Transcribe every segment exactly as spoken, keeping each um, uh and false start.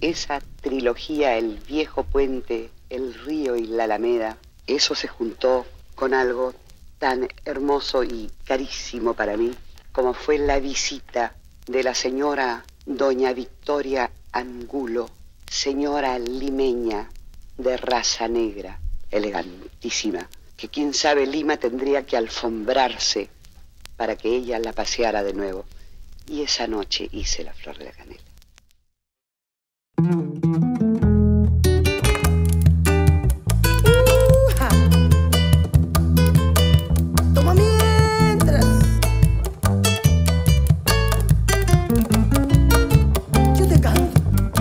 esa trilogía, el viejo puente, el río y la alameda, eso se juntó con algo tan hermoso y carísimo para mí, como fue la visita de la señora doña Victoria Angulo, señora limeña de raza negra, elegantísima, que quién sabe Lima tendría que alfombrarse para que ella la paseara de nuevo. Y esa noche hice La Flor de la Canela. Toma mientras yo te canto.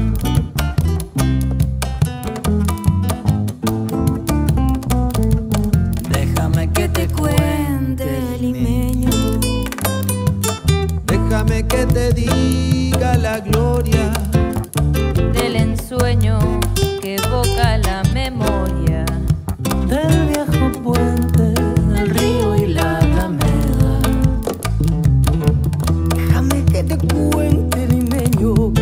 Déjame que te cuente, limeño. Déjame que te diga la gloria Del ensueño que evoca la memoria Del viejo puente, del río y la alameda. Déjame que te cuente, limeño.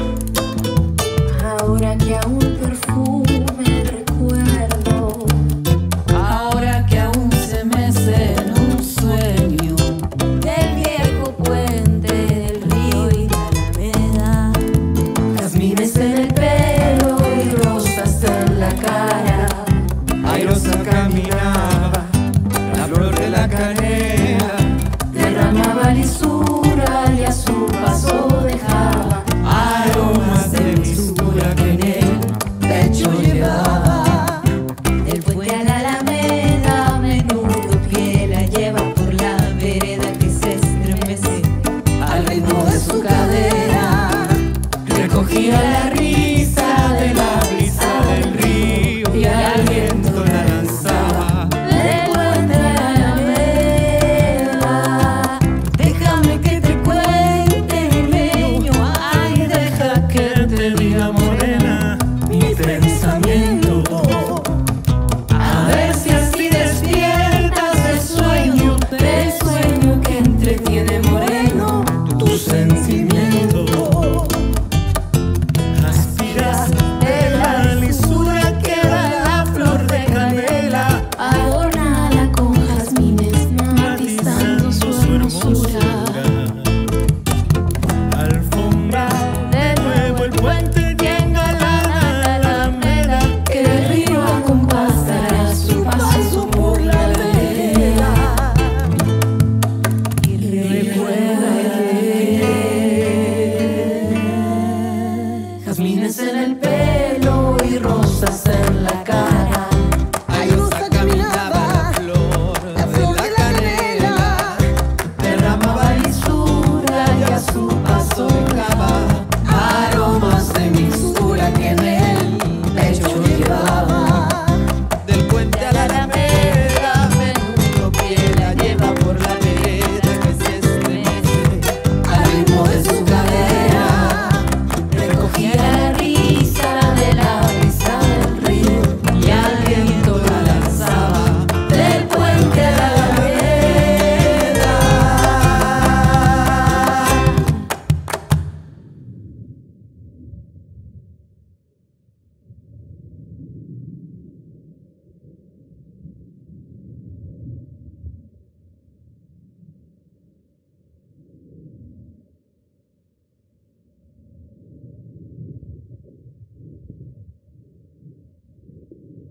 Ahora que aún perfume el recuerdo, ahora que aún se mece en un sueño del viejo puente, del río y la alameda. jazmines en el pelo y rosas en la cara. airosa caminaba la flor de la canela.